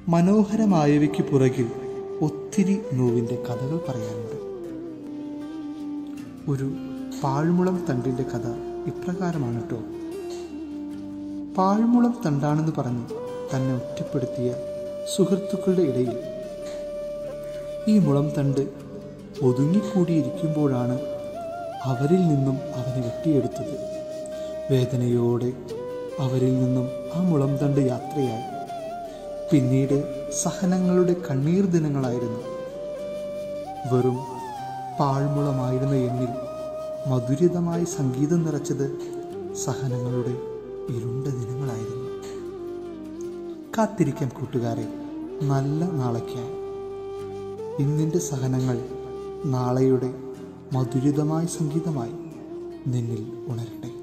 മനോഹരമായവയ്ക്ക് പുറകിൽ ഒത്തിരി നോവിൻ്റെ കഥകൾ പറയാനുണ്ട്. ഒരു പാഴ്മുളം തണ്ടിൻ്റെ കഥ ഇപ്രകാരമാണ് കേട്ടോ. പാഴ്മുളം തണ്ടാണെന്ന് പറഞ്ഞ് തന്നെ ഒറ്റപ്പെടുത്തിയ സുഹൃത്തുക്കളുടെ ഇടയിൽ ഈ മുളം തണ്ട് ഒതുങ്ങിക്കൂടിയിരിക്കുമ്പോഴാണ് അവരിൽ നിന്നും അവനെ വെട്ടിയെടുത്തത്. വേദനയോടെ അവരിൽ നിന്നും ആ മുളം തണ്ട് യാത്രയായി. പിന്നീട് സഹനങ്ങളുടെ കണ്ണീർ ദിനങ്ങളായിരുന്നു. വെറും പാഴ്മുളമായിരുന്ന എന്നിൽ മധുരിതമായ സംഗീതം നിറച്ചത് സഹനങ്ങളുടെ ഇരുണ്ട ദിനങ്ങളായിരുന്നു. കാത്തിരിക്കാം കൂട്ടുകാരെ, നല്ല നാളേക്കായി. ഇന്നിൻ്റെ സഹനങ്ങൾ നാളെയുടെ മധുരിതമായ സംഗീതമായി നിന്നിൽ ഉണരട്ടെ.